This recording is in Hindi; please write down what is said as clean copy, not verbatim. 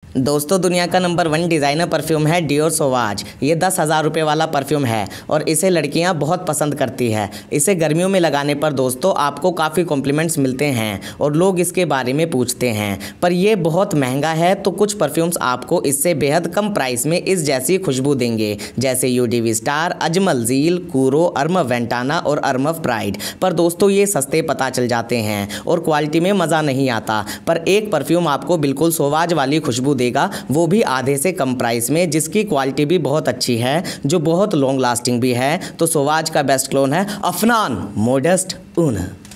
दोस्तों दुनिया का नंबर 1 डिज़ाइनर परफ्यूम है डियोर सोवाज। ये 10,000 रुपये वाला परफ्यूम है और इसे लड़कियां बहुत पसंद करती है। इसे गर्मियों में लगाने पर दोस्तों आपको काफ़ी कॉम्प्लीमेंट्स मिलते हैं और लोग इसके बारे में पूछते हैं। पर ये बहुत महंगा है, तो कुछ परफ्यूम्स आपको इससे बेहद कम प्राइस में इस जैसी खुशबू देंगे, जैसे यूडीवी स्टार, अजमल झील, कूरो, अरमफ वेंटाना और अरमफ प्राइड। पर दोस्तों ये सस्ते पता चल जाते हैं और क्वालिटी में मज़ा नहीं आता। पर एक परफ्यूम आपको बिल्कुल सोवाज वाली खुशबू देगा, वो भी आधे से कम प्राइस में, जिसकी क्वालिटी भी बहुत अच्छी है, जो बहुत लॉन्ग लास्टिंग भी है। तो सोवाज का बेस्ट क्लोन है अफनान मोडेस्ट उन।